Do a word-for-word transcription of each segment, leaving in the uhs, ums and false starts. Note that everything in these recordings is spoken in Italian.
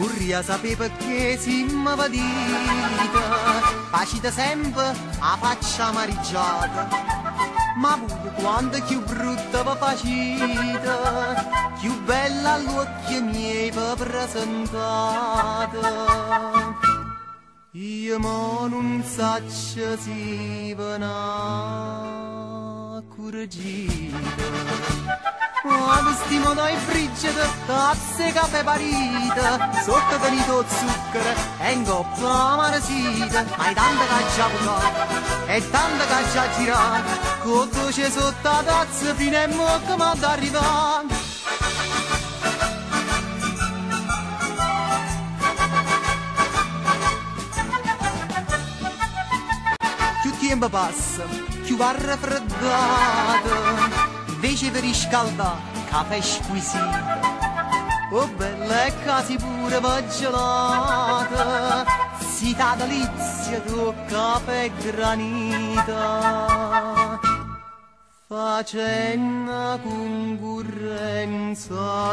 vorrei sapere perché si mi vedete, facite sempre a faccia amareggiata, ma voi quando più brutta vi facete, più bella all'occhio miei vi presentate. Io mo non saccio si vena curgita, ma questi modo è frigida, tazze caffè parita, sotto tenito zucchero e in coppa maresita, ma è tanta che già bucato, e tanta che già girato, con dolce sotto la tazza fino a mo' che m'ha da arrivare. Più tempo passa, più va raffreddato, invece per riscaldare caffè squisito. Oh bella e casi pure per gelata, si dà delizia con caffè granita, facendo concorrenza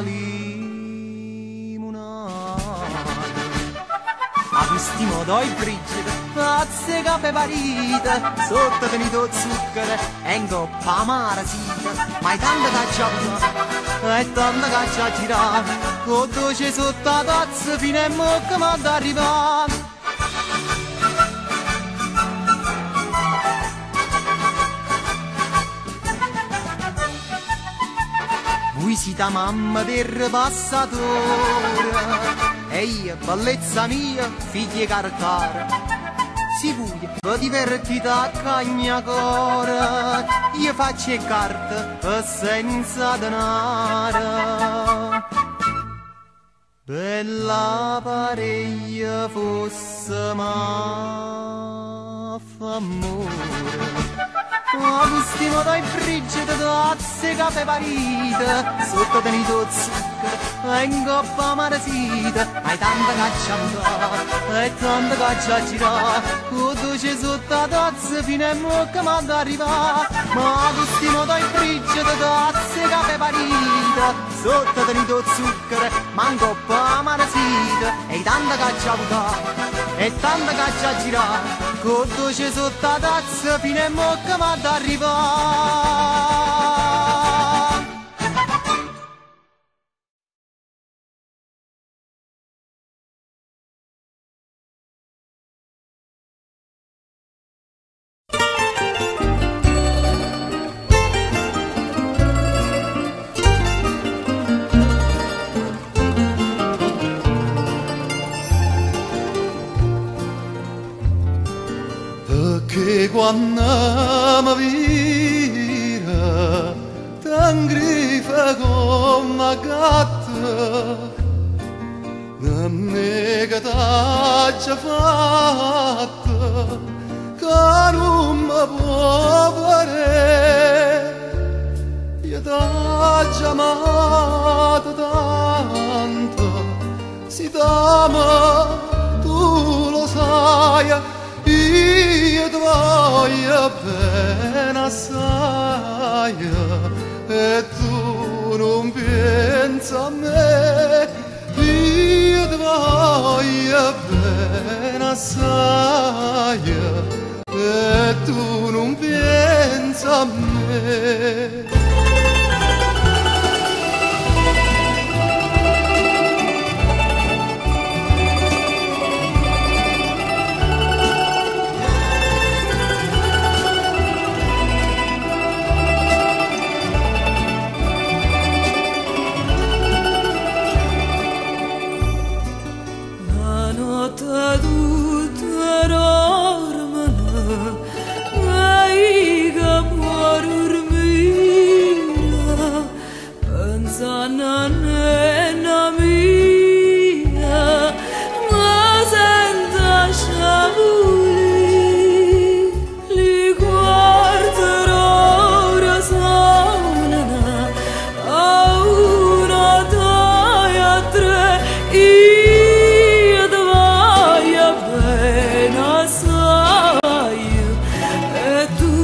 limonata. A questi modo è frigido, tazze caffè parita, sotto tenito zucchero e in coppa maresita, ma è tanta che già bucato, è tanta che già girato, con dolce sotto la tazza fino a mo' che m'ha da arrivare. Voi siete mamma del passatore e io, bellezza mia, figli carcare. Si voi vi divertite a cagnacore, io faccio carte senza denaro. Bella pariglia fosse ma f'amore, ma questi modo è frigido, tazze caffè parita, sotto tenito zucchero e in coppa maresita, ma è tanta che già bucato, e tanta che già girato, con dolce sotto la tazza fino a mo' che m'ha da arrivare. Ma questi modo è frigido, tazze caffè parita, sotto tenito zucchero ma in coppa maresita, e tanta che già bucato, e tanta che già girato, con dolce sotto la tazza fino a mo' che m'ha da arrivare. Che quando mi vira t'angrifa come gatta, non è che t'ha già fatta che non mi può fare. Io t'ha già amato tanto, si t'ama, tu lo sai. Io ti voglio bene assai e tu non pensi a me. Io ti voglio bene assai e tu non pensi a me.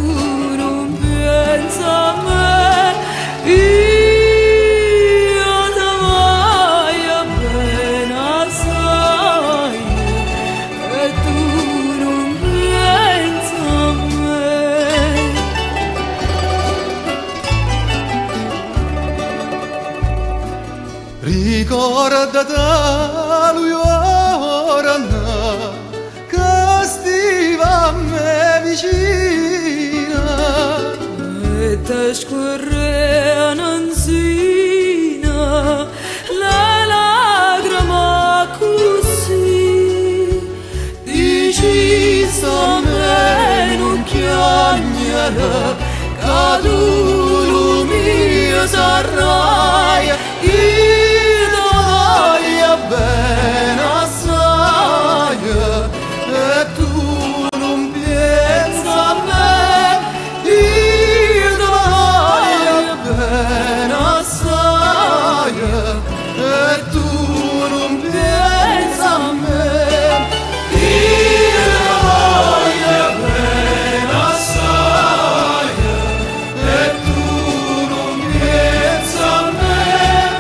Io ricordate lui ora che stiva a me vicina e te scorre nanzina la lagrima così dici a me non chiagnere che tu mio sarai io voglio bene assai e tu non pensa a me io voglio bene assai e tu non pensa a me io voglio bene assai e tu non pensa a me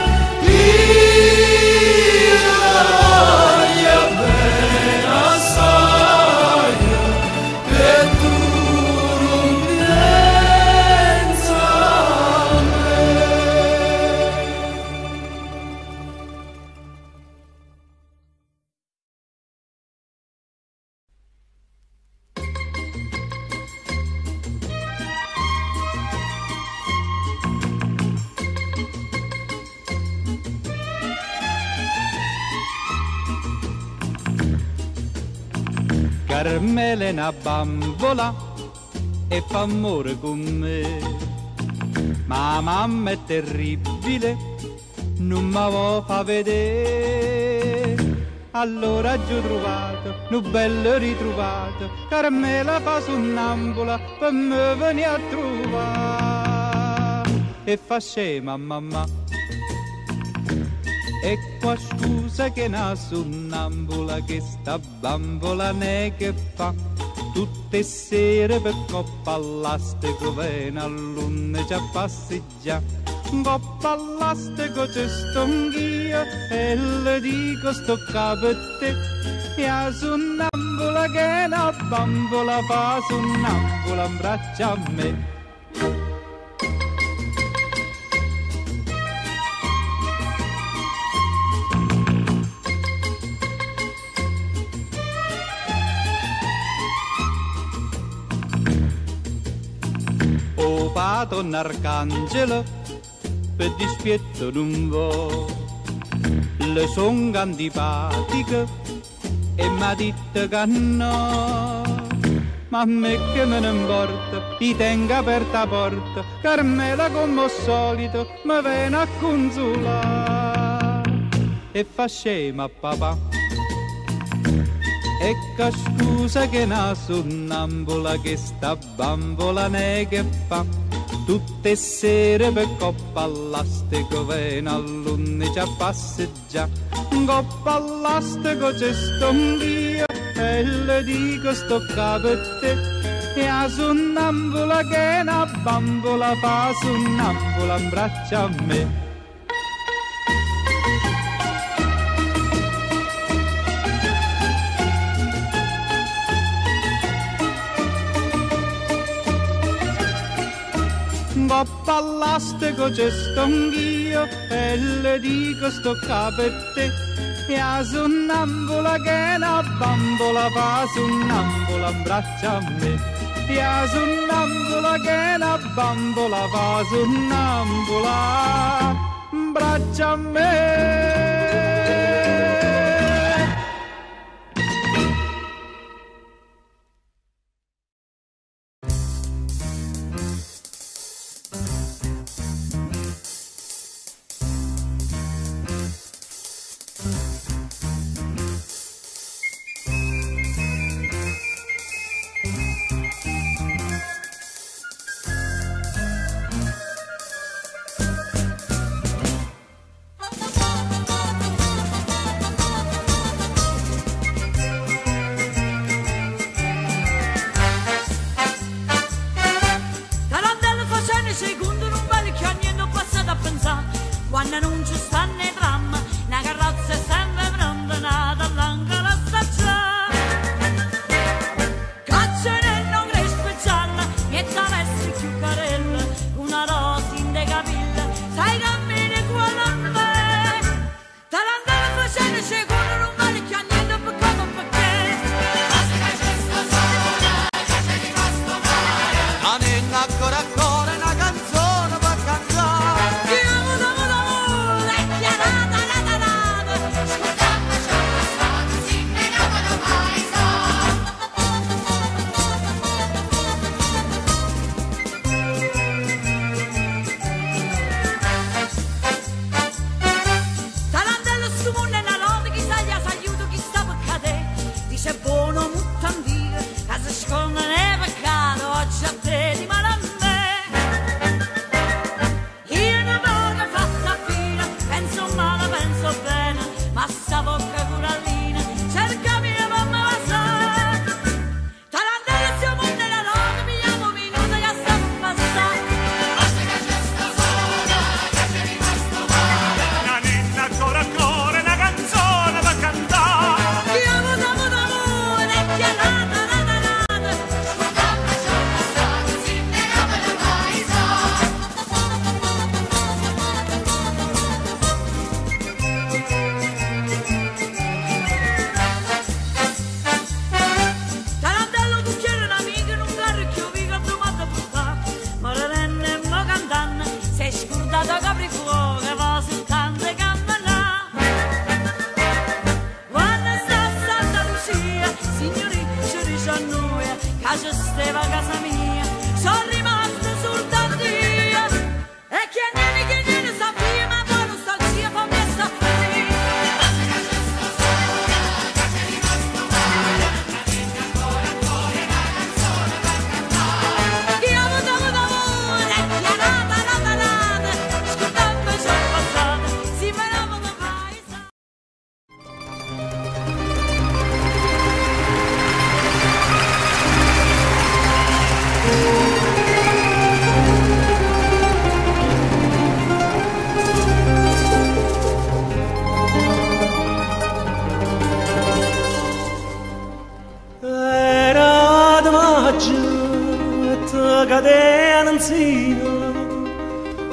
io voglio bene assai e tu non pensa a me. Carmela è una bambola e fa amore con me, ma mamma è terribile, non mi vuole fa vedere. Allora giù trovato, un bello ritrovato, Carmela fa sonnambula per me venire a trovare e fa scema mamma. E qua scusa che na sonnambula che sta bambola ne che fa tutte sere per coppa all'astico viene a luna già passeggia coppa all'astico c'è sto anch'io e le dico sto capo a te e a sonnambula che na bambola fa sonnambula in braccia a me. O pato un arcangelo per dispietto non vo le son antipatiche e m'ha detto che no ma a me che me ne importa ti tengo aperta porta Carmela come al solito mi viene a consolare e fa scema papà e che scusa che na sonnambula che sta bambola ne che fa tutte sere per coppa all'astico viene a luna già passeggia coppa all'astico c'è sto anch'io e le dico sto capo a te e a sonnambula che na bambola fa sonnambula in braccia a me. Coppa all'astico c'è sto anch'io e le dico sto capo a te e a sonnambula che na bambola fa sonnambula in braccia a me e a sonnambula che na bambola fa sonnambula in braccia a me.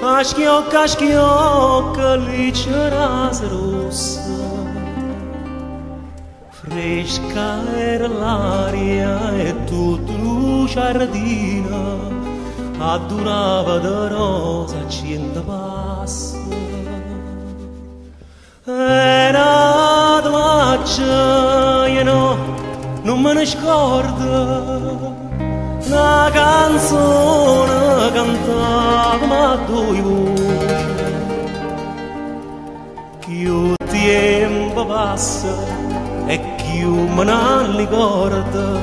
a schiocca a schiocca lì c'era rossa, fresca era l'aria e tutto il giardino addurava da rosa cento passa. Era dolce, io no, non me ne scordo, la canzone cantava ma due voci. Più tempo passa e più me ne ricordo,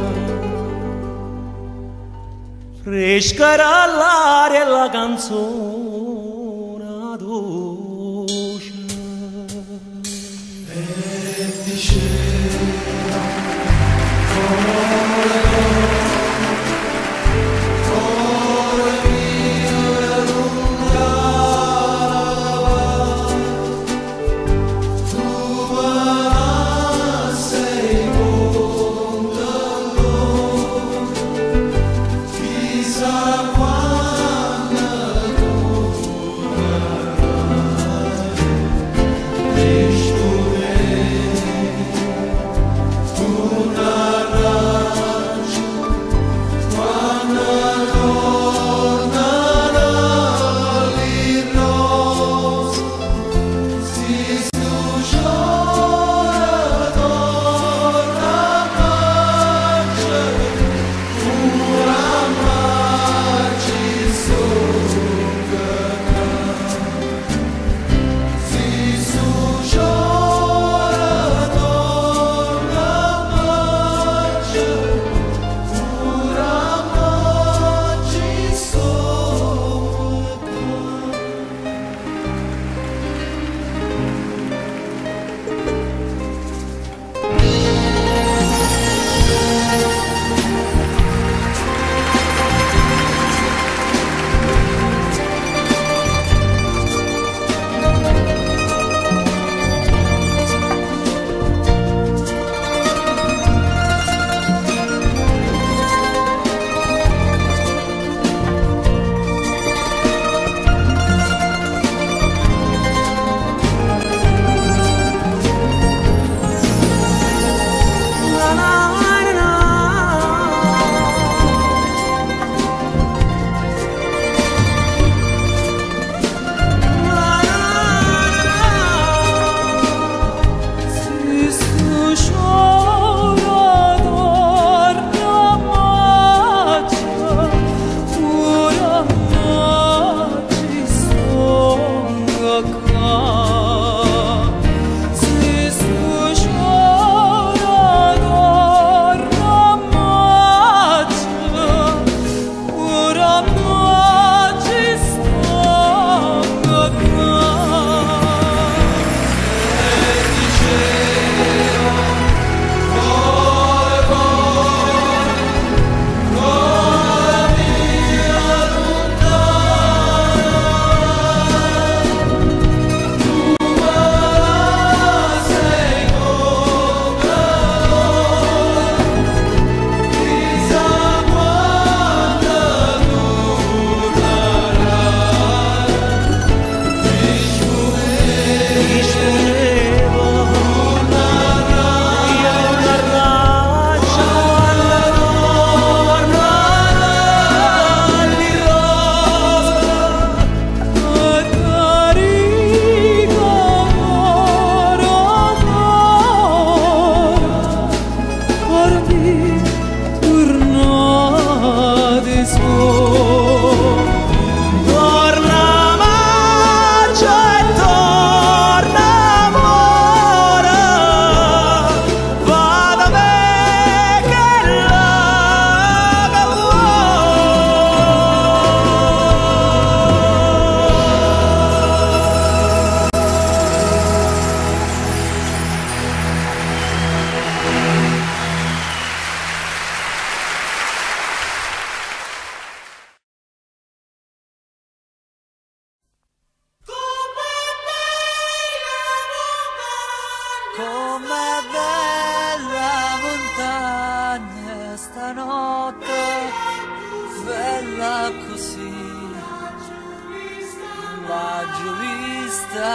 fresca era l'aria e la canzone dolce. E diceva cuore cuore mio lontano, tu sei mondo, chissà quando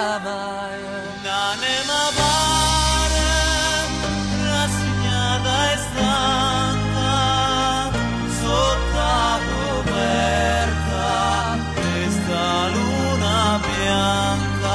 mai. L'anima pare rassegnata e stanca sotto la coperta questa luna bianca.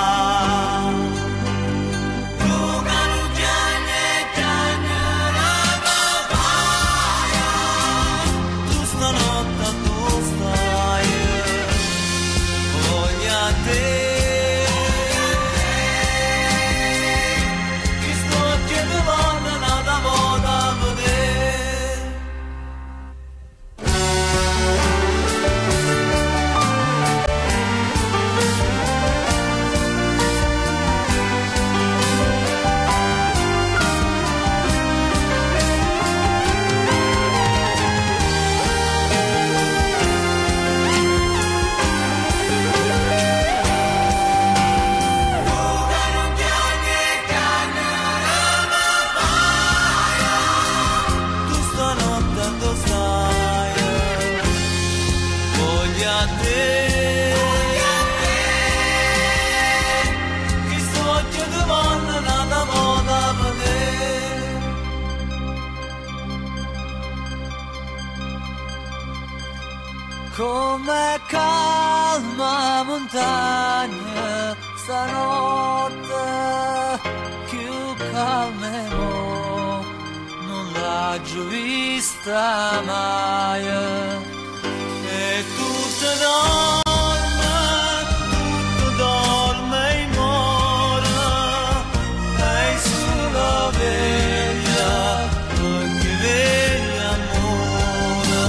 Come calma montagna stanotte, più calme mo, non l'ho vista mai. E tutto dorme, tutto dorme in mora, e sulla veglia, ogni veglia amore.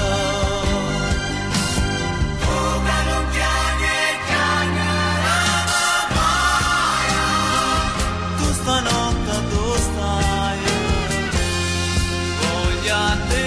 Fuga non piange, piangerà mai. Tu stanotte dove stai? Voglio a te.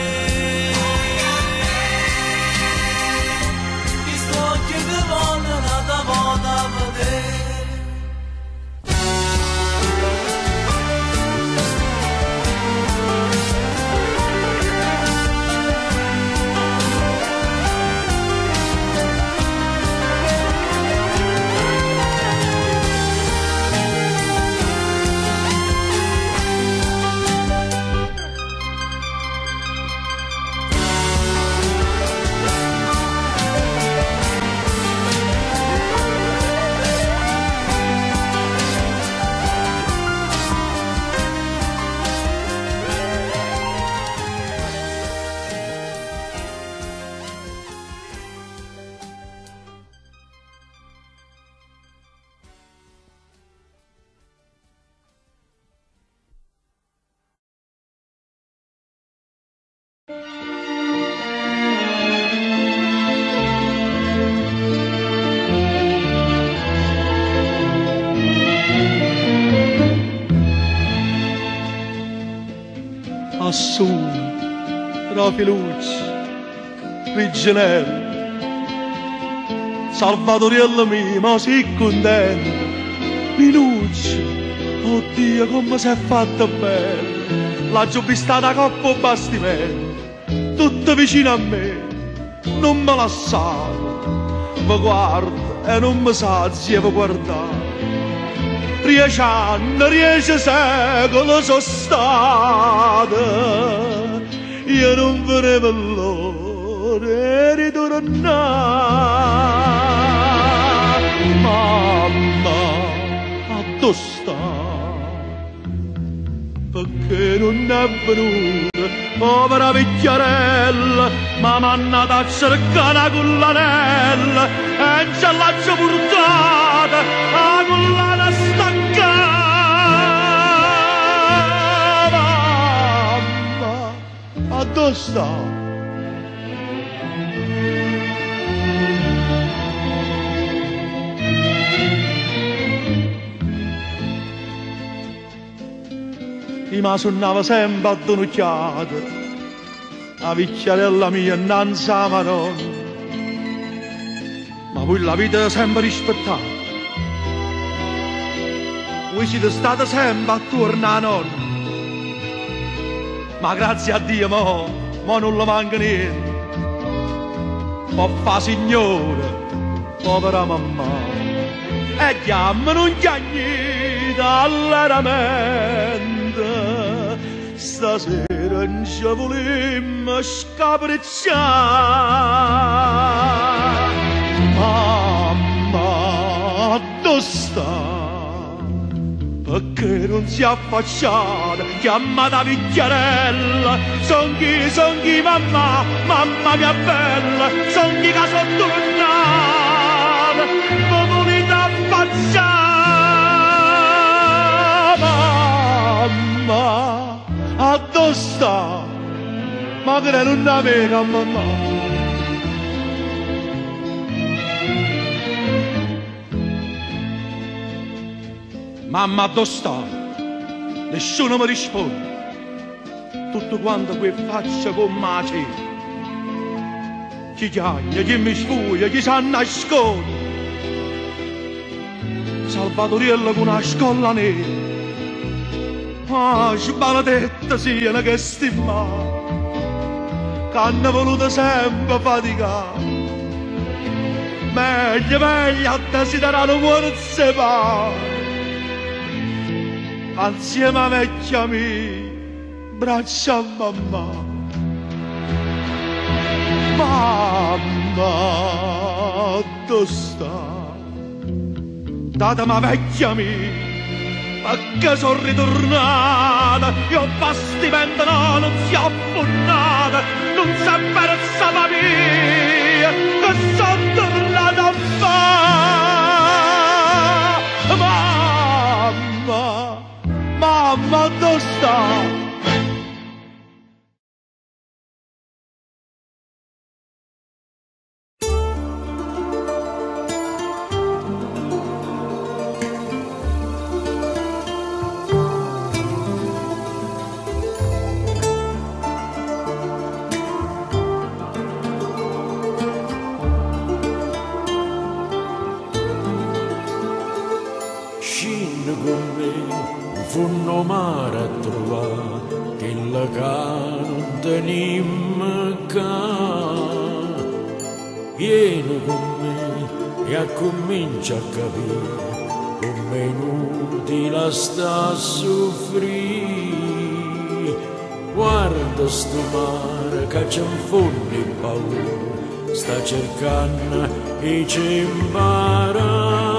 Assù, Rafilucci, Riginello, Salvatoriello mio, ma sei contento, Minucci, oddio come si è fatto bene, la giovistata coppa bastimento, tutto vicino a me, non me lasciate, mi guarda e non mi sazia di guardare. Riesce anni, riesce secolo sono state, io non vedevo l'ora di tornare. Mamma, a dove sta? Perché non è venuta, povera vecchiarella, ma m'hanno da cercare una collanella e ce l'ha già portata, la collana staccata. Mamma, a dove sta? Io mi suonava sempre a donocchiata, la vecchiarella mia innanzi a Madonna, ma voi la vita sempre rispettata, voi siete stati sempre attorno a nonna, ma grazie a Dio mo, mo non le manca niente, può fa signore, povera mamma, e chiamano un chiagnita alleramento. Stasera non ci volimmo scapricciare. Mamma, dove sta? Perché non si è affacciata, chiamata Vicchiarella. Son chi, son chi, mamma, mamma mia bella, son chi che sotto l'annata, ma volete affacciare. Mamma, a dove sta? Ma che non aveva mamma. Mamma, dove sta? Nessuno mi risponde. Tutto quanto quel faccia con mace. Chi chiagna, chi mi sfuglia, chi sa nasconde. Salvatoriello con una scolla nera. Ah, sbaladetta siano che stimma, che hanno voluto sempre faticare. Meglio, meglio a desiderare un cuore separato. Insieme a vecchia mia, braccia a mamma. Mamma, dove sta? Datemi vecchia mia, perché sono ritornata. Io bastimento no, non si è affonnata, non si è persa la mia, che sono tornata a fare. Mamma, mamma, dove sta? Funno mare a trovare che la ca non tenim ca. Vieni con me e comincia a capire come è inutile sta a soffrire. Guarda sto mare che c'è un fondo in paura, sta cercando e ci impara.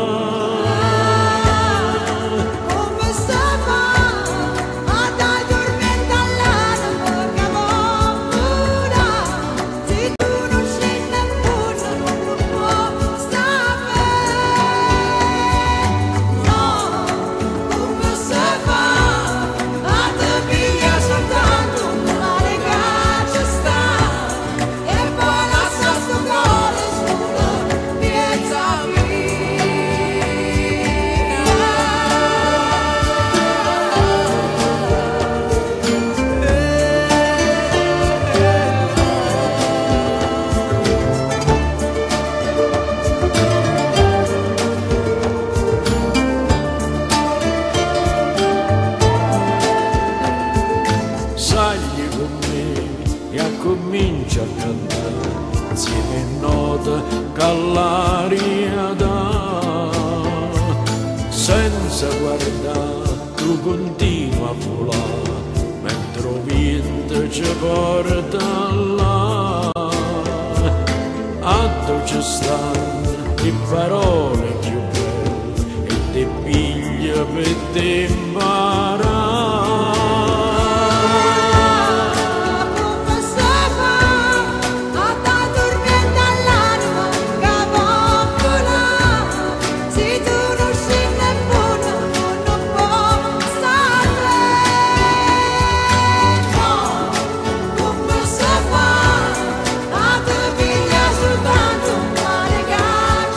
Comincia a cantare insieme a note che l'aria dà, senza guardare tu continua a volare mentre il vento ci porta là. A dove stanno le parole più belle e ti piglia per te imparare.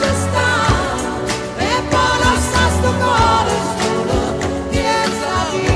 Sto cuore solo piensa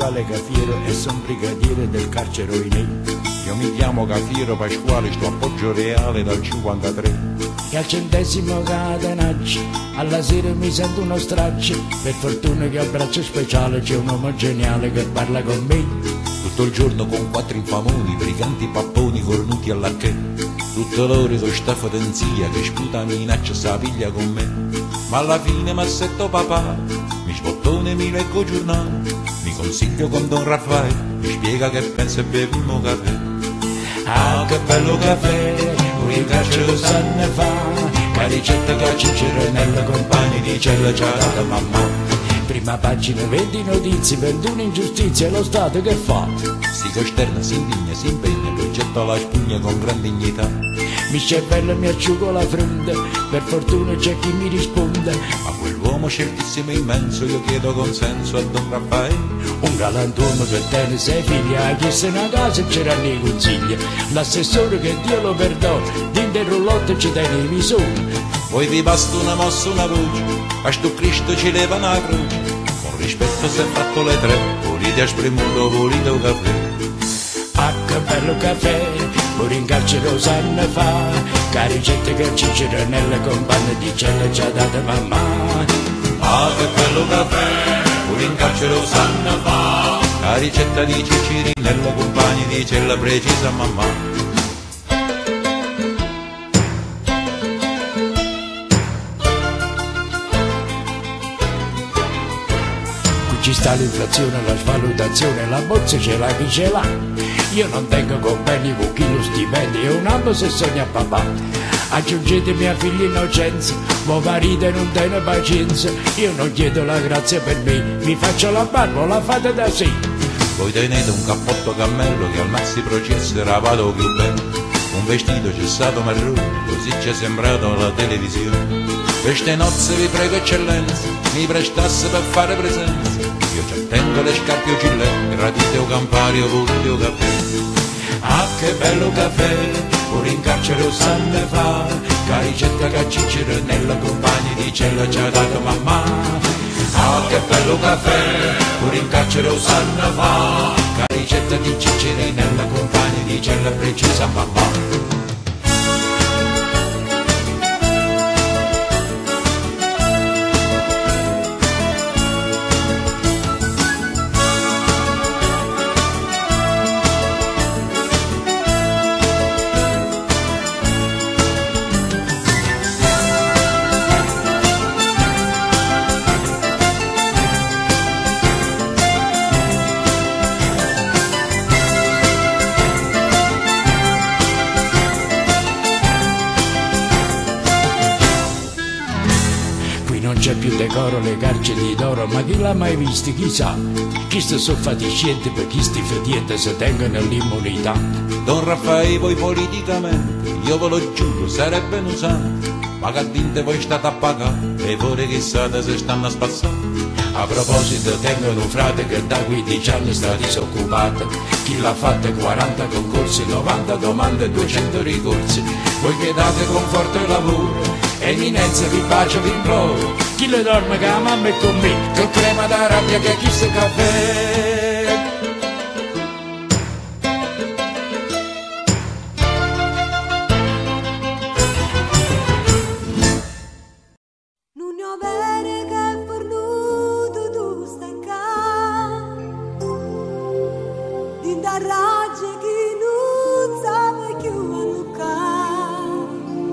Pasquale Cafiero e son brigadiere del carcere Oinei. Io mi chiamo Cafiero Pasquale, sto a Poggio Reale dal cinquantatré. E al centesimo catenaccio, alla sera mi sento uno straccio. Per fortuna che al braccio speciale c'è un uomo geniale che parla con me. Tutto il giorno con quattro infamoni, briganti papponi cornuti all'arché. Tutto loro so sta fotenzia che sputa minaccia sa piglia con me. Ma alla fine m'assetto papà, mi sbottone mi leggo giornale. Mi consiglio con Don Raffaele, mi spiega che pensa e beviamo caffè. Ah, che bello caffè, un carcere lo sanno fa, che ricetta che Cicero nella compagni di cella c'ha data mamma. Prima pagina, venti notizie, ventuno ingiustizie, lo Stato che fa? Si costerna, si indigna, si impegna, poi getta la spugna con gran dignità. Mi cervello mi asciugo la fronte, per fortuna c'è chi mi risponde. Ma quell'uomo certissimo e immenso, io chiedo consenso a Don Raffaele. Un galantuomo che tiene sei figli, ha chiesto una casa e c'erano i consigli. L'assessore che Dio lo perdona, dentro il rullotto ci tiene i visori. Poi vi basta una mossa, una voce, a sto Cristo ci leva una croce. Con rispetto si è fatto le tre, volete a spremuto, volete un caffè. Ah, che bello caffè, pure in carcere lo sanno fa, che ricette che Cicero nella compagna di cella ci ha dato mamma. Ah, che bello caffè, pure in carcere lo sanno fa, che ricetta di Cicero nella compagna di cella precisa mamma. Ci sta l'inflazione, la svalutazione, la bozza ce l'ha chi ce l'ha. Io non tengo convegni con chi lo stipendio e un anno se sogna papà. Aggiungete mia figlia innocenza, mo marito non tiene pazienza. Io non chiedo la grazia per me, mi faccio la barba, la fate da sé. Voi tenete un cappotto cammello che al maxi processo era vado più bello. Un vestito cessato marrone, così ci è sembrato alla televisione. Queste nozze vi prego eccellenza, mi prestasse per fare presenza. Io ci tengo le scarpe o gilet, gradite o campari o volete o caffè. Ah, che bello caffè, pure in carcere lo sanno fa, che ricetta che Cicero nella compagna di cella ci ha dato mamma. Ah, che bello caffè, pure in carcere lo sanno fa, che ricetta di Cicero nella compagna di cella precisa mamma. C'è più decoro le carceri d'oro, ma chi l'ha mai visto, chissà? Chi sta soffatiscente per chi sti fediente se tengono l'immunità. Don Raffaele, voi politicamente, io ve lo giuro, sarebbe un santo, ma che dite voi state a pagare, e voi chissà se stanno a spazzare. A proposito, tengono un frate che da quindici anni sta disoccupato, chi l'ha fatta quaranta concorsi, novanta domande e duecento ricorsi. Voi che date conforto e lavoro, eminenza vi bacio, vi imploro, chi le dorme che la mamma è con me, che crema da rabbia che chi sta caffè. Non ne ho bene che fornuto tu stai qua, di da raggi chi non sa più a luccare,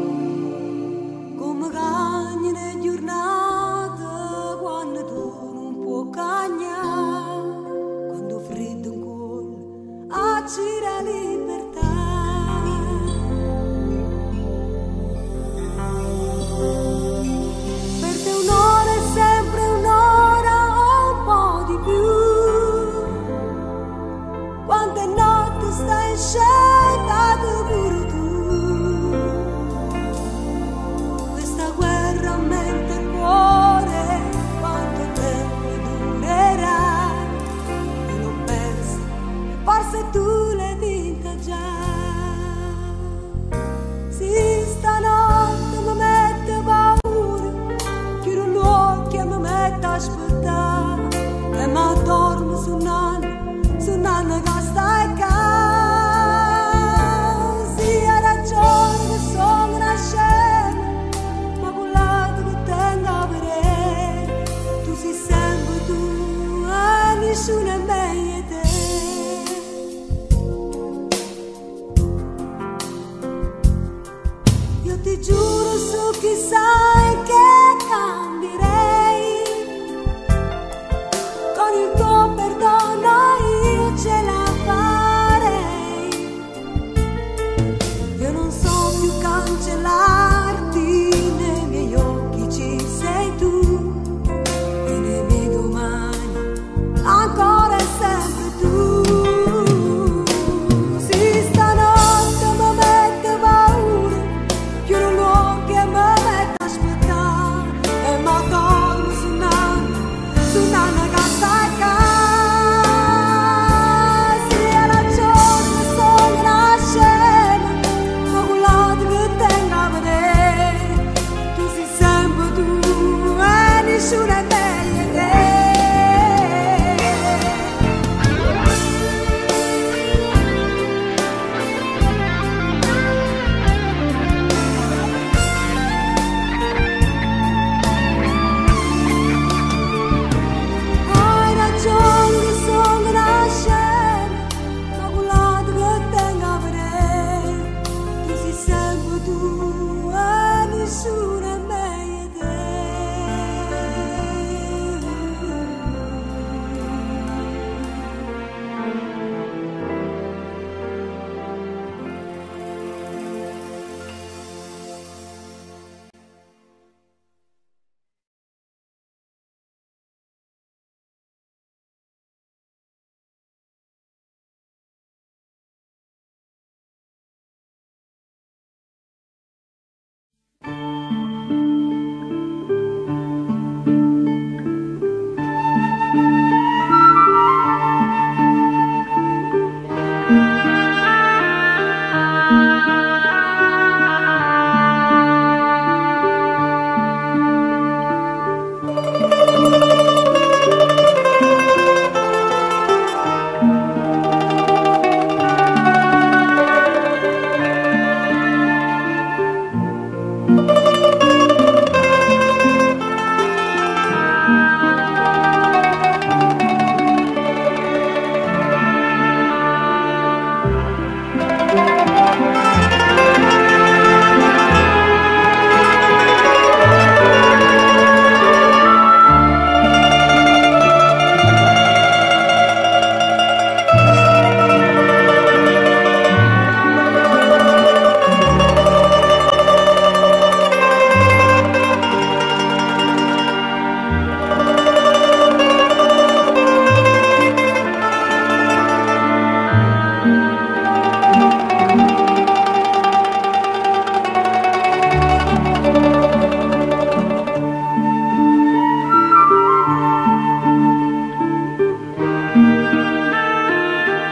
come cagni le giornate quando tu non puoi cagnare, quando freddo ancora accira libertà. Per te un'ora è sempre un'ora o un po' di più, quante notti stai scegliendo pure tu. Questa guerra mente il cuore, quanto tempo durerà, e non pensi, forse tu l'hai vinta già. Sì, stanotte mi mette paura, chiudo gli occhi e mi metto a aspettare, e mi dormo su un anno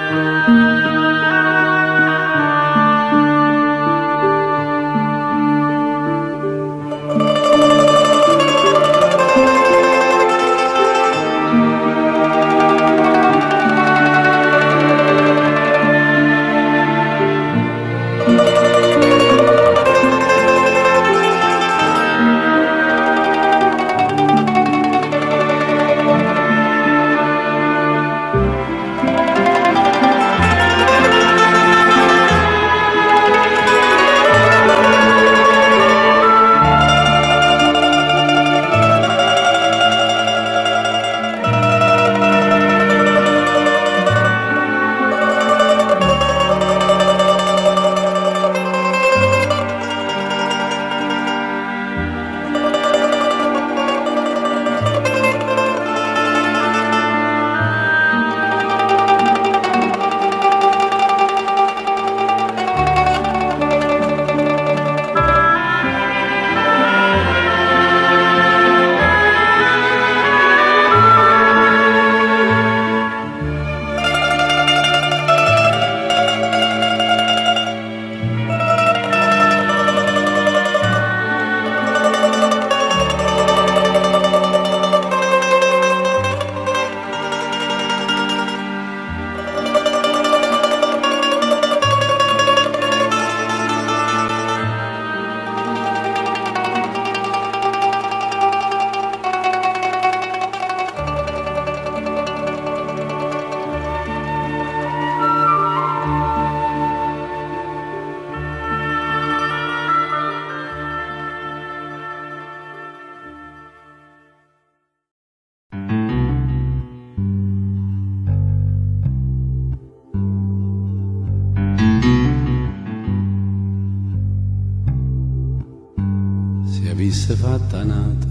avesse fatta nata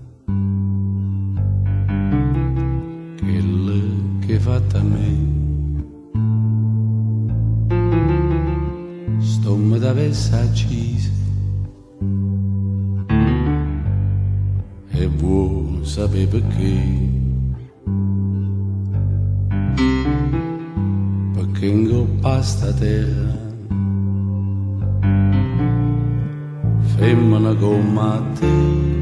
quella che fatta a me, sto me d'avesse accisa e vuoi sapere perché? Perché in coppa sta terra femmina come te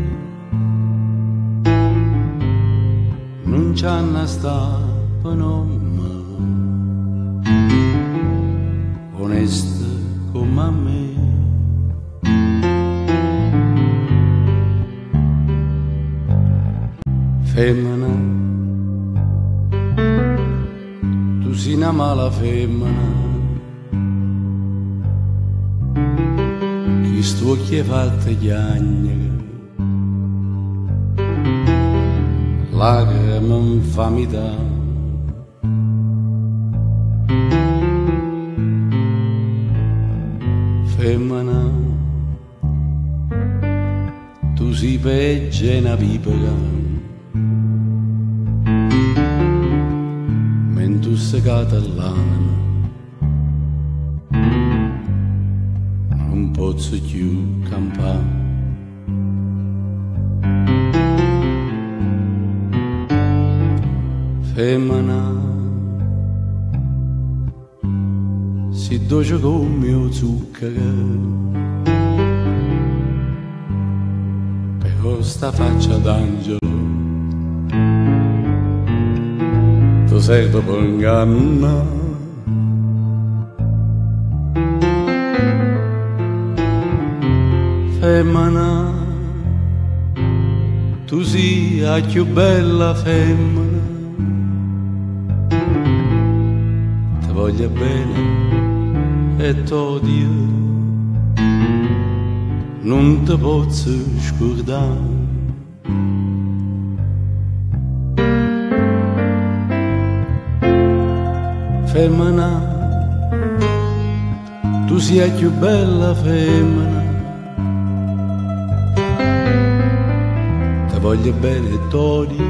non c'hanno sta per nome, onesta come a me. Femmina, tu sei una mala femmina, sto che è fatta chiagna, lacrime infamità. Femmina, tu sei peggio e una vipera, mentre tu sei catalana. Non posso più campare. Femmina, si dolce come il mio zucchero, però sta faccia d'angelo tu serve per ingannare. Femmina, tu sei la più bella femmina, ti voglio bene e t'odio, non ti posso scordare. Femmina, tu sei la più bella femmina, voglio bene e t'odio,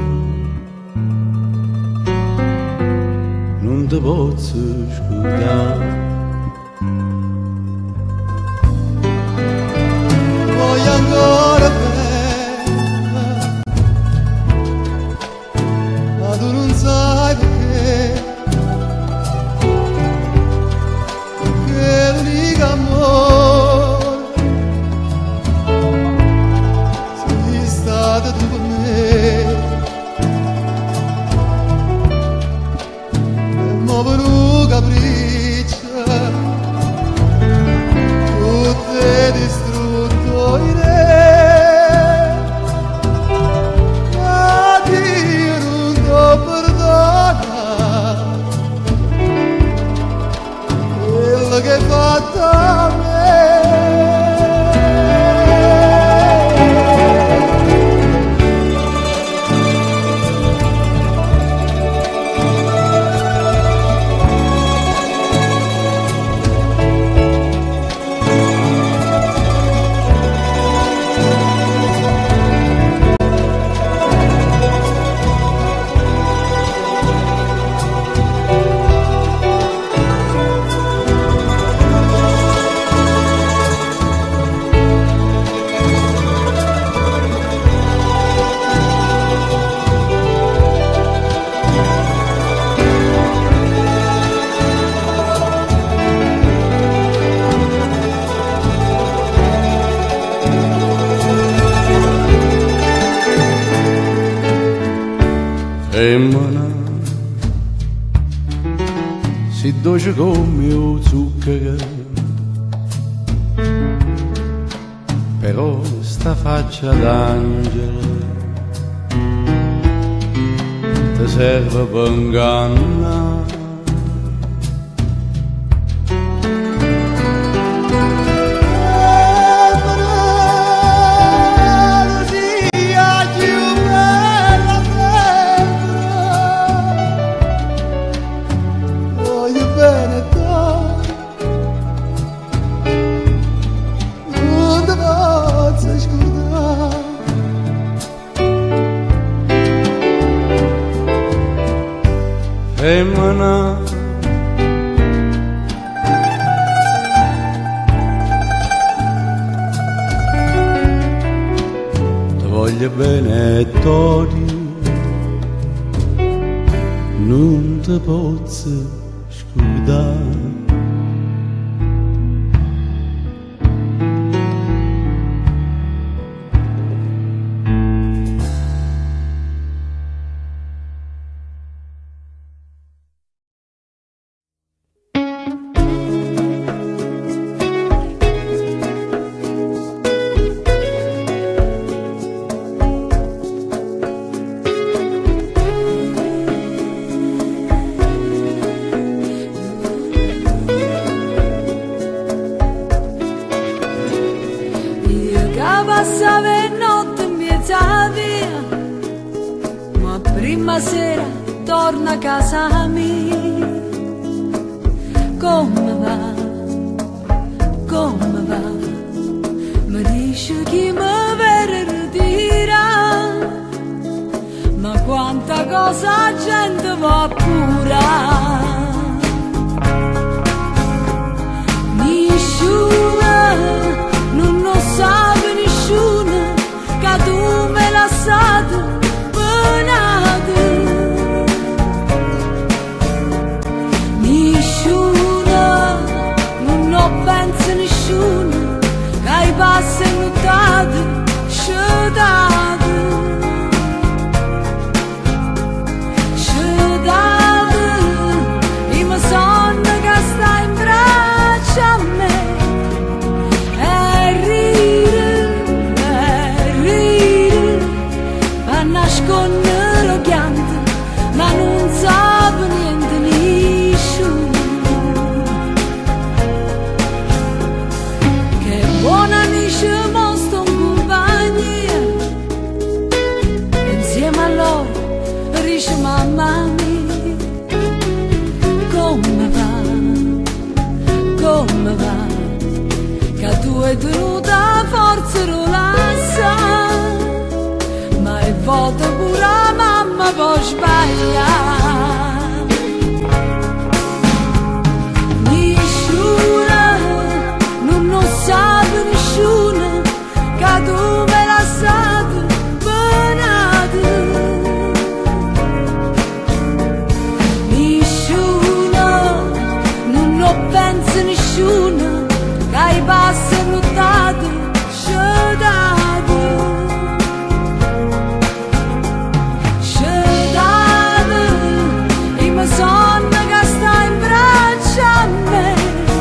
non ti posso scordare. Voglio ancora bene, ma tu non sai perché Femmina, si dolce come il zucchero, però sta faccia d'angelo ti serve per ingannare. Femmina, ti voglio bene e t'odio, non ti posso scordare. Passava le notte in mezzo alla via, ma prima sera torna a casa mia. Come va, come va, mi dice chi mi vuole ritirare, ma quanta cosa la gente va pura. Nessuno, non lo sa nessuno, che tu me l'hai stato benato. Nessuno, non lo pensa nessuno, che hai passi e notate, scedato. Scedato, e mi sonno che sta in braccio a me. Nascondere piante, ma non sa niente nessuno. Che buona amici mo sto in compagnia, insieme a loro dice mamma mia. Come va, come va, che tu hai tenuta forza rolassa, e volta pure la mamma può sbagliare. Nessuno, non lo sa nessuno, che tu me l'hai stato benato. Nessuno, non lo pensa nessuno, che hai passi e notate, scedato. Sonno che sta in braccio a me,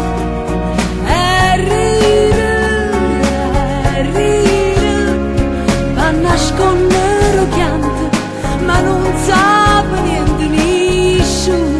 e ride, e ride, va a nascondere piante, ma non sa niente nessuno.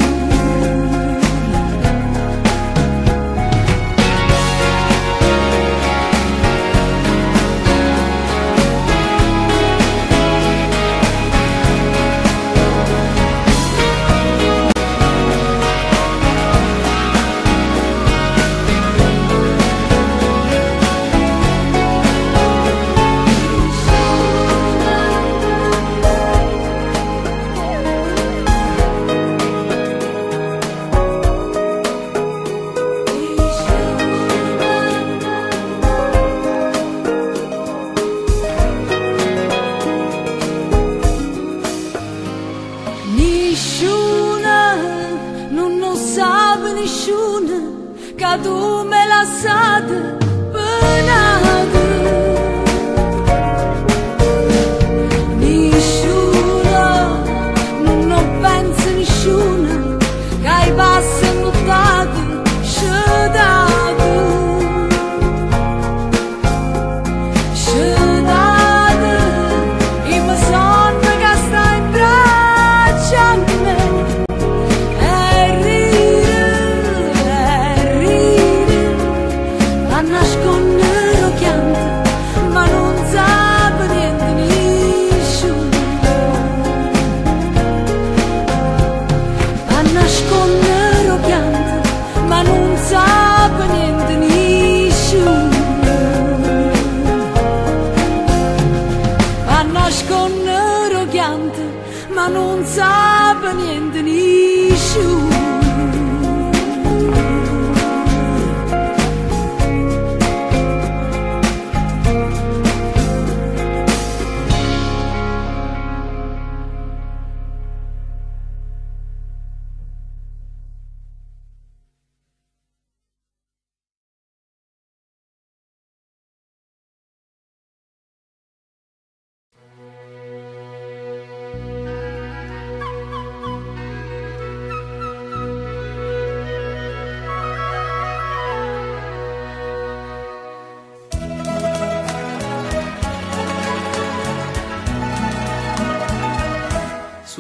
Che tu me l'hai stato benato. Nessuno, non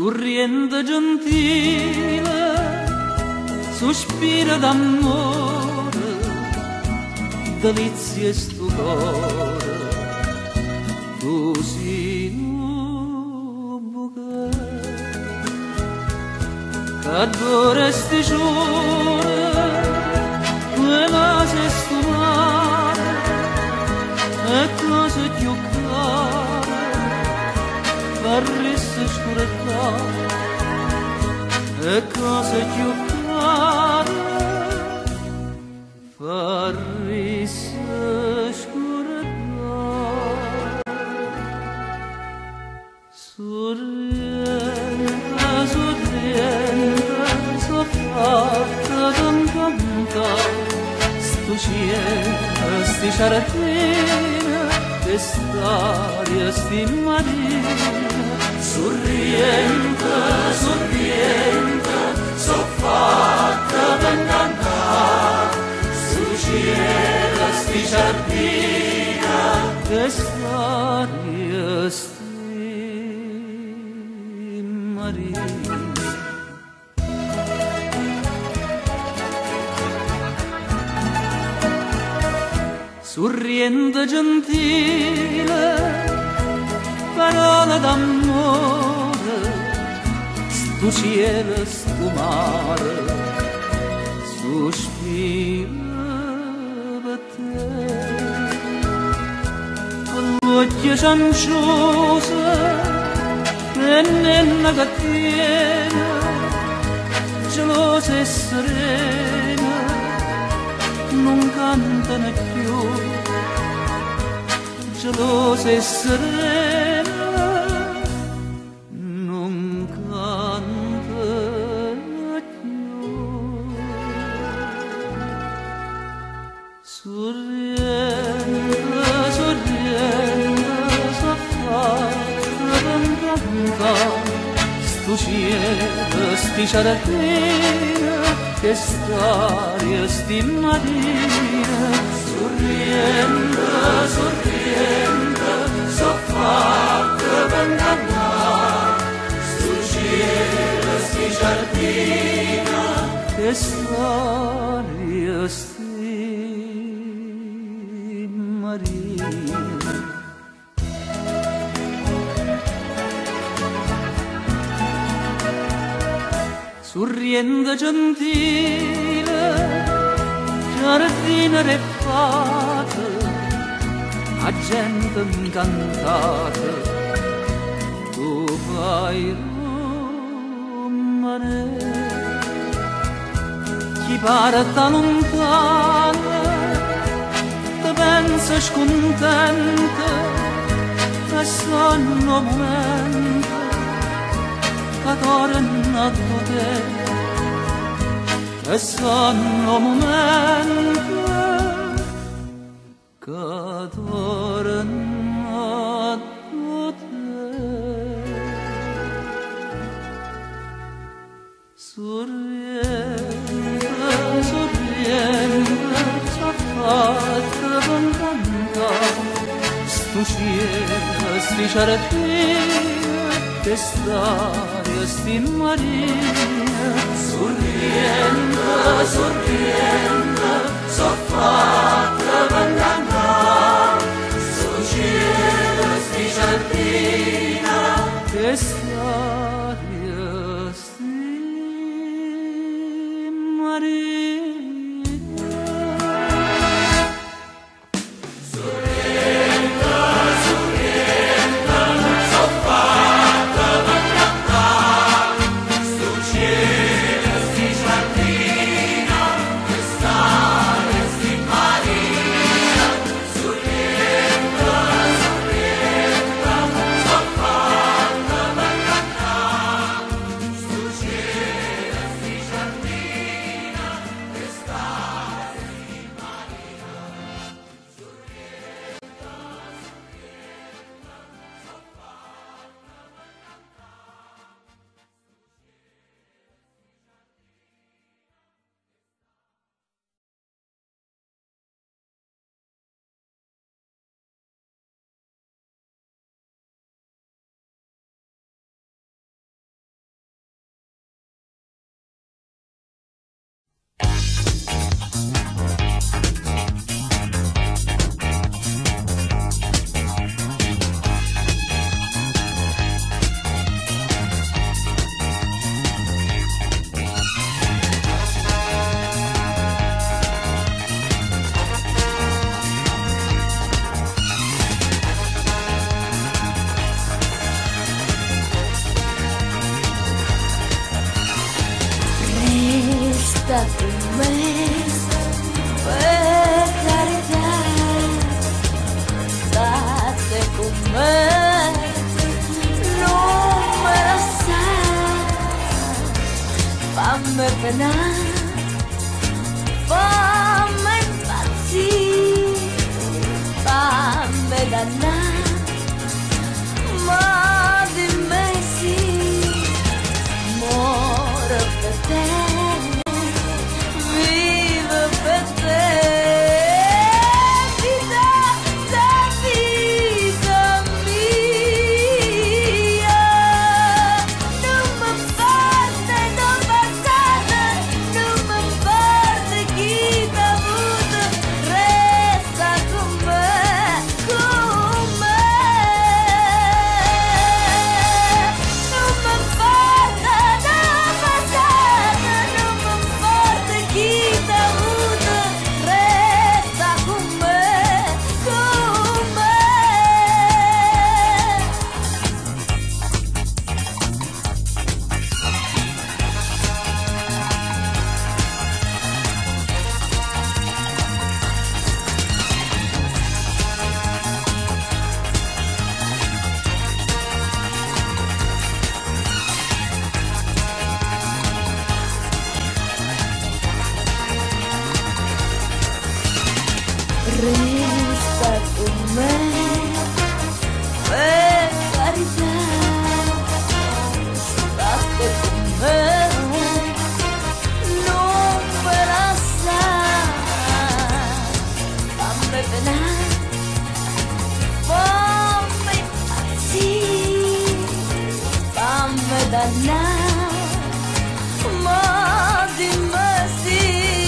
sorriente gentile, sospira d'amore, delizia e stupore, così buca, che vorresti giure, quella se stumare, e cose più care, farrisse scuretare, e cose più care, farrisse scuretare. Sorrienta, sorrienta, soffatta d'encanta, sto cielo, sti ciaratine, che staria, sti marina, sorrienta, sorrienta, soffatta d'encanta, sto cielo, sti ciaratine, che staria, sti marina. Sorriente gentile, parola d'amore, sto cielo, sto mare, sospira per te. Con l'occhio cianciosa, nenna che tiene, gelosa e serena, non cantano più, gelosa e serena, non cantano più. Sorriente, sorriente, soffatta d'encanta, sto cielo, sti ciaratine, che staria, sti marina, sorriente, sorriente, soffatta d'encanta, sto cielo, sti ciaratine, che staria, sti marina. Sorriente gentile, giardina refata, a gente incantata, tu fai rumore, chi parte lontana, te pensa scontenta, che sanno momento, che torna a te, che sanno momento, che torna a te. Sorriente, sorriente, soffatta d'encanta, sto cielo, sti ciaratine, che staria, sti marina, sorriente, sorriente, soffatta d'encanta, sto cielo, sti ciaratine, che staria, sti marina. Sta penare, fammi impazzire, fammi dannare, ma dimmi sì, muore per te, vivo per te. Resta con me, per carità, state con me, non per assai, fammi penare, fammi impazzire, fammi dannare, ma dimmi sì.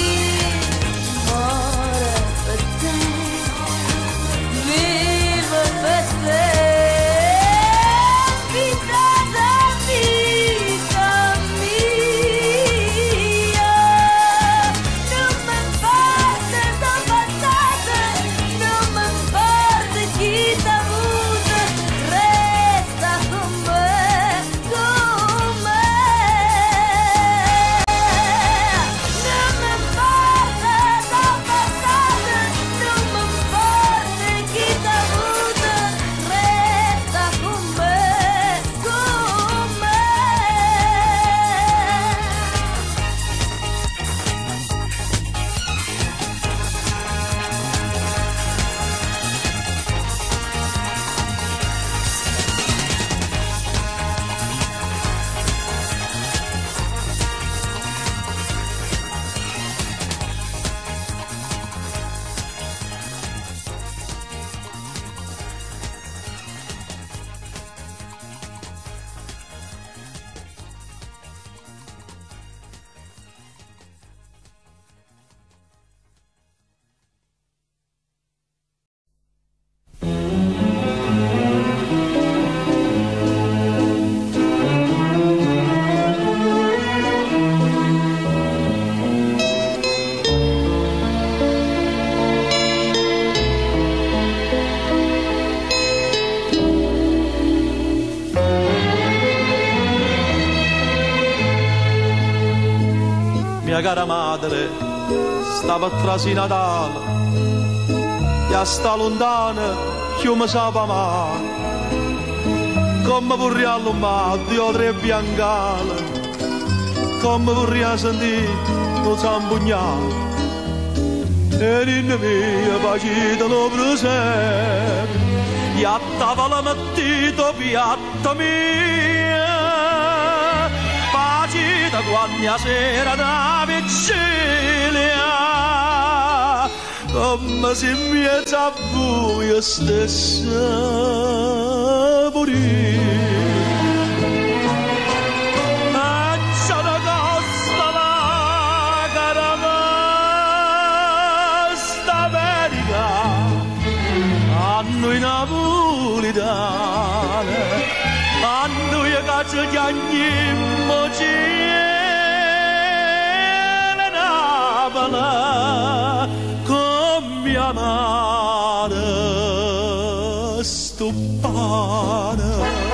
Mia cara madre stava trasi Natale e sta lontana che mi sapeva male, come vorrei all'umato io tre biancale, come vorrei sentire lo zambugnale e in mia pacita lo presepe e attava la mattina piatta mia pacita quando sera da vigilia, come se mi è a voi stessa morire. E c'è una cosa la cara sta America, a noi napolitane, a noi che ci chiamiamo con mia madre stupana.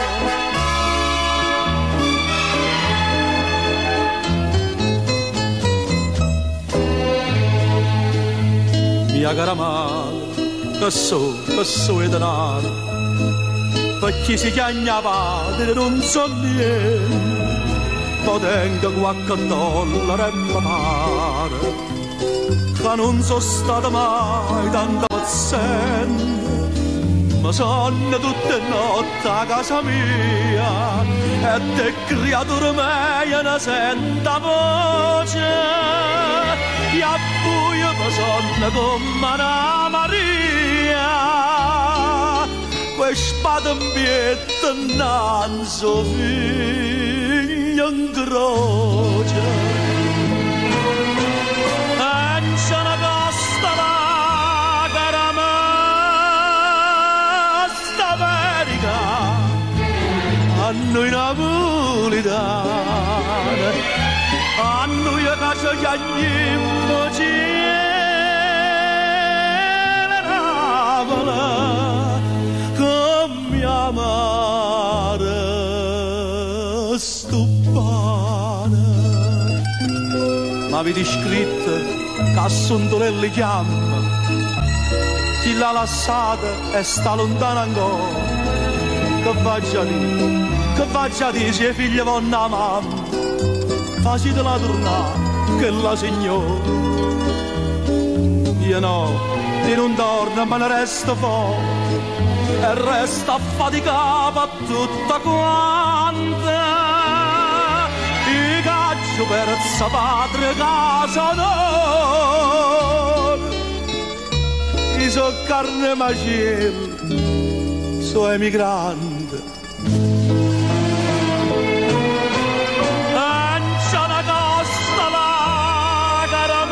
Mia cara madre, che so, che so è denaro, per chi si chiama padre non so niente, potenga qualche dollaro e mi pare che non sono stata mai tanto paziente. Ma sono tutte notti a casa mia e te creatura mia ne senta voce e a buio mi sono come una Maria que spada mbietta non so figlio in croce e c'è una costa là a noi napolitane, a noi a casa che agnimmo cielo Napoli, come amare sto pane. Ma avete scritto che Sondolelli chiama, chi l'ha lasciata e sta lontana ancora. Che faccia di, che faccia di se figlia vanno a mamma, facitela tornare che la signora. Io no, io non torno ma ne resto fuori e resta affaticata tutta quanta. I caccio per sa patria casa d'oro, i so carne macello, so emigrante. C'è una costa là, cara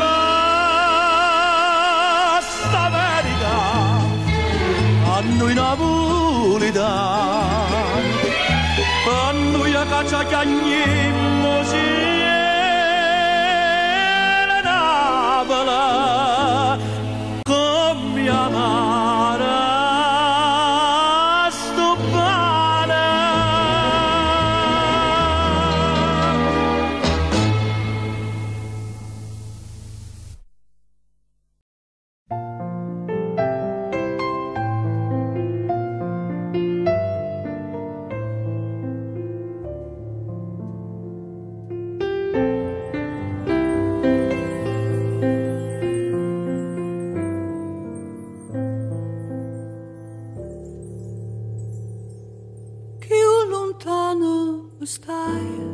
questa America, a noi napolitani, a noi a caccia che agnimmo cielo Napoli, come amare. Stai,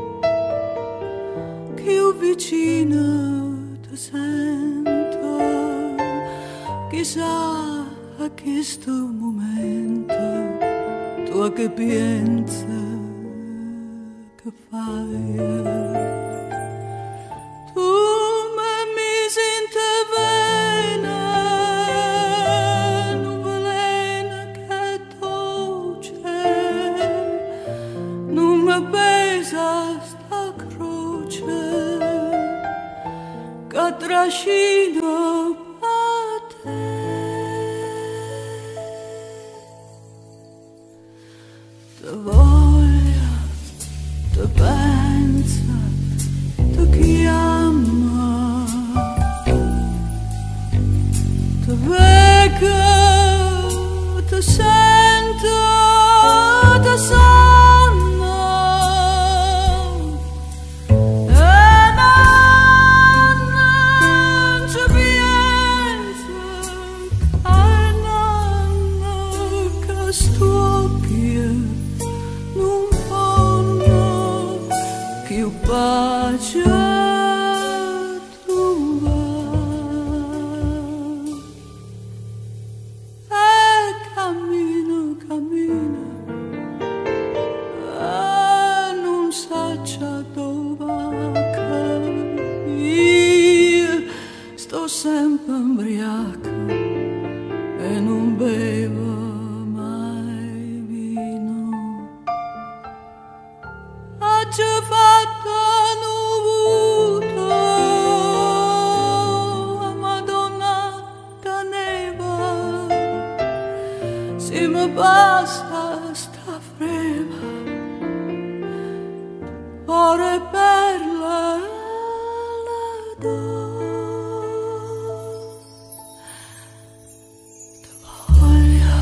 più vicino ti sento, chissà a questo momento tu che pensi che fai. Tu mi misi in te vena, non velena che dolce, non mi pesa sta croce che trascino per te. Te voglio, te penso, te chiamo, te vedo, te sento, te sono. E non ci penso, e non che sto qui non voglio più pace trovare. E cammino, cammino, e non saccia dove che io sto sempre ubriaca e non bevo mai vino. Ci fatto nuvuto, Madonna caneva, se mi passa sta frema, ore per la do. Te voglio,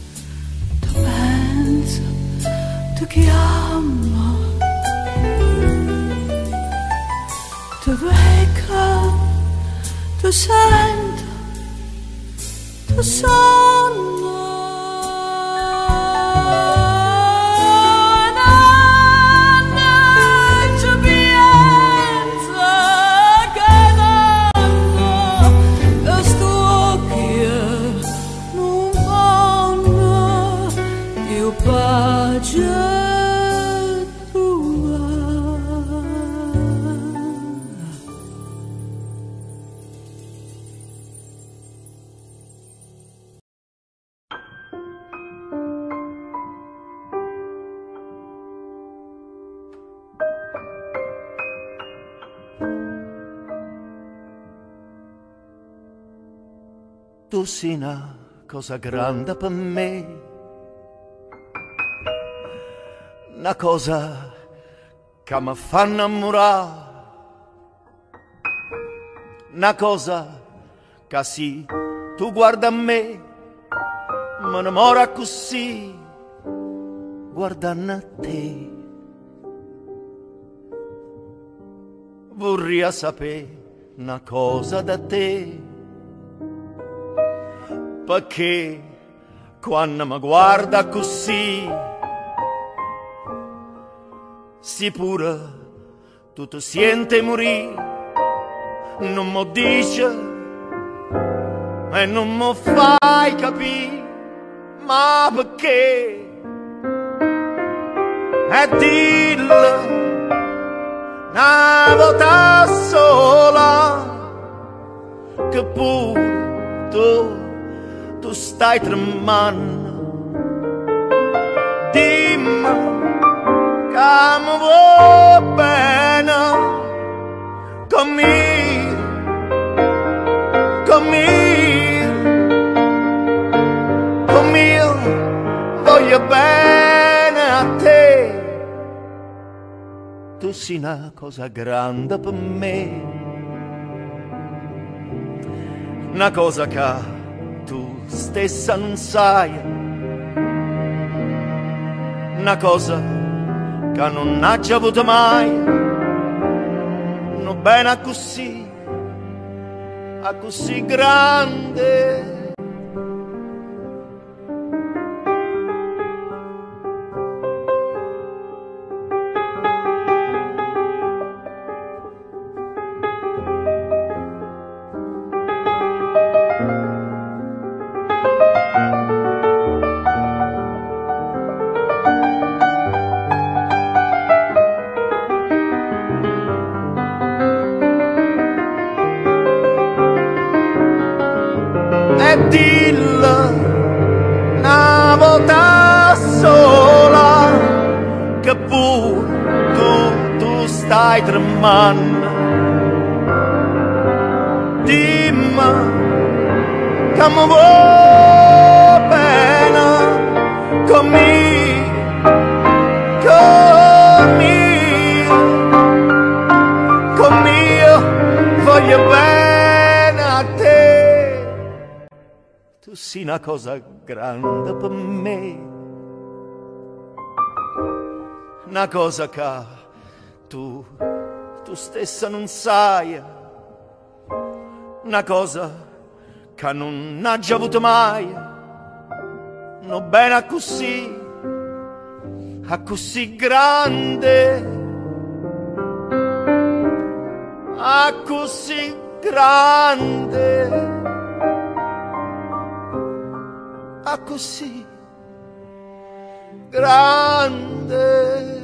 te penso, te chiamo. sento, tu sonno. Tu sei una cosa grande per me, una cosa che mi fa innamorare, una cosa che sì, tu guarda a me, mi innamora così, guardando a te. Vorrei sapere una cosa da te, perché quando mi guarda così, sicura tu ti senti morire, non mi dice e non mi fai capire, ma perché? E dillo una volta sola che pure tu tu stai tremando, dimmi che mi vuoi bene, con me, con me, con me, voglio bene a te. Tu sei una cosa grande per me, una cosa che tu stessa non sai, una cosa che non ha già avuto mai, non bene a così, a così grande. E dillo una volta sola che pure tu, tu stai tremando, dimmi che mi vuoi bene, con me, con me, con me, voglio bene a te. Tu sei una cosa grande per me, una cosa che tu, tu stessa non sai, una cosa che non ha già avuto mai, non bene a così, a così grande, a così grande. A così grande.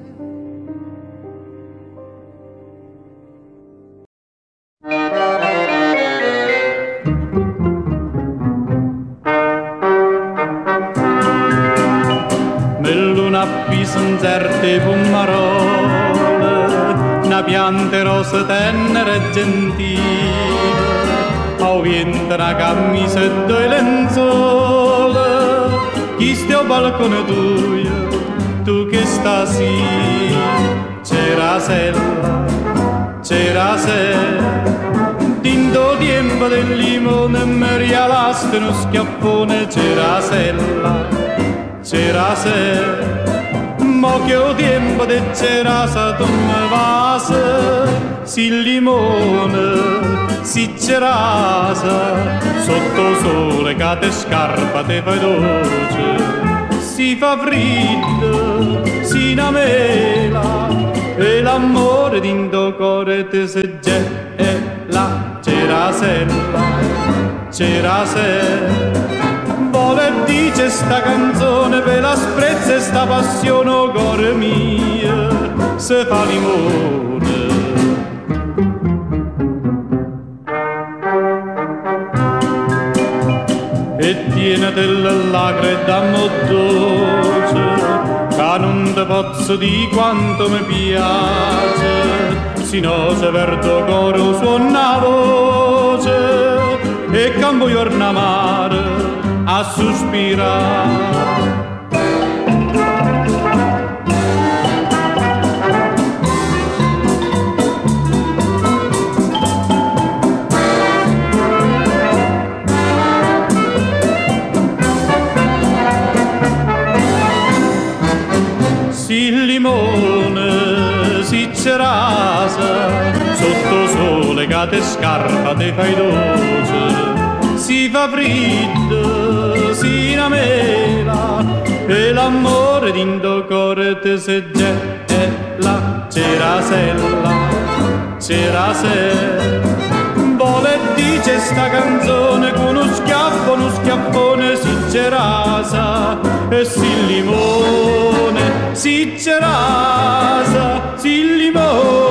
Nell'una pisen certe pomarole, una pianta rosa tenera e gentile, ho vinto una camisa e due lenzuola, chi sto balcone tuo, tu che stasi, c'era sella, c'era sella, tinto tempo del limone, mi rialaste uno schiaffone, c'era sella, c'era sella, mo che ho tempo di cerasa tu mi vasa, si limone, si cerasa, sotto sole che te scarpa te fai dolce, si fa freddo, si namela, e l'amore d'indo cuore te se gela, cerasella, cerasella. Vuole dice sta canzone per la sprezza e sta passione o cuore mio se fa limone. E tienete le lacrime d'amore dolce che non te posso di quanto mi piace, sino se verdo coro suona voce e campo giorno amare a sospirare. Si limone, si cerasa, sotto sole che te scarpa te fai dolce, si fa freddo, si namela, e l'amore d'indo cuore te se gela, cerasella, cerasella. Vuole dice sta canzone con uno schiaffo, uno schiaffone si cerasa, e si limone, si cerasa, si limone.